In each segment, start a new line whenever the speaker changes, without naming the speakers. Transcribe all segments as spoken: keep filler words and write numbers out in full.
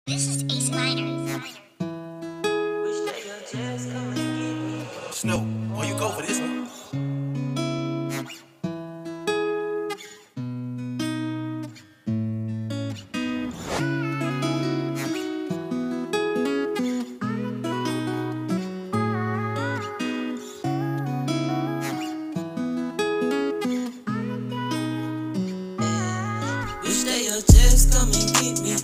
This is Ace Minor.
Snow, why you go for this one?
Wish they would just come and get me.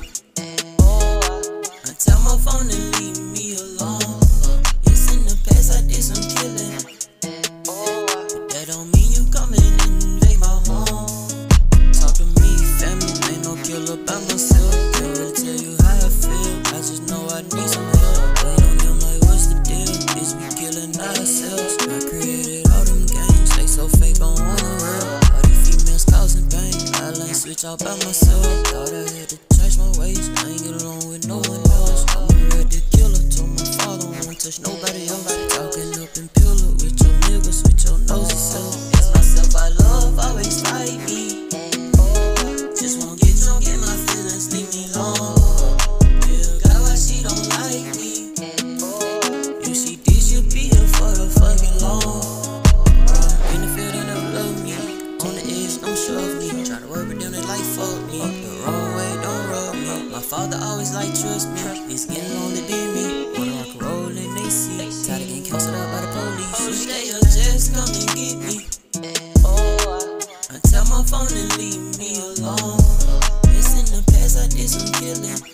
I tell my phone to leave me alone. Yes, in the past I did some killing, but that don't mean you come and invade my home. Talk to me, family, ain't no killer by myself. Can't really tell you how I feel, I just know I need some help. Wait on them like what's the deal? Is we killing ourselves? I created all them games, they so fake, don't wanna real. All these females causing pain, I like switch out by myself. Thought I had to change my ways, I ain't get along with no one else. I'm a ready killer, told my father I won't touch nobody else. Talking up in pillar with your niggas, with your nosy self. Ask myself I love, always fight me. Just won't get drunk in my feelings, leave me alone. Yeah, God, why she don't like me? If she did, she'll be here for the fucking long. In the field, they never love me. On the edge, don't shove me. Tryna work with them, they like fuck me. The wrong way, don't rub me. My father always like trust me. It's getting lonely, be me. Wanna rock and roll and they see. Tired of getting counseled out by the police. Wish they would just come and get me. I tell my phone to leave me alone. Yes, in the past I did some killing.